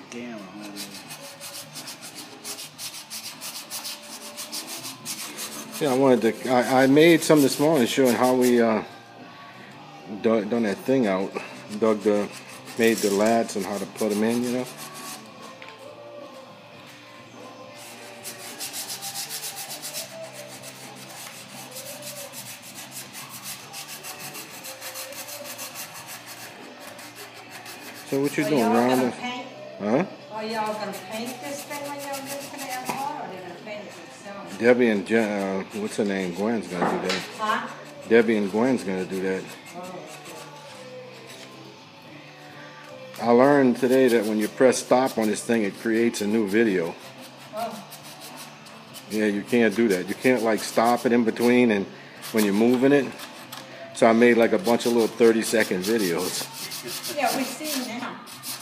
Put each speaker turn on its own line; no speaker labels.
camera.
Yeah, I wanted to. I made some this morning showing how we done that thing out. Made the lads and how to put them in, you know. So what you doing, Rhonda? Huh?
Are y'all gonna paint this thing when y'all looking at it, or are they gonna paint it themselves?
Debbie and what's her name? Gwen's gonna do that.
Huh?
Debbie and Gwen's gonna do that.
Oh.
I learned today that when you press stop on this thing, it creates a new video.
Oh.
Yeah, you can't do that. You can't like stop it in between and when you're moving it. So I made like a bunch of little 30-second videos.
Yeah, we see now.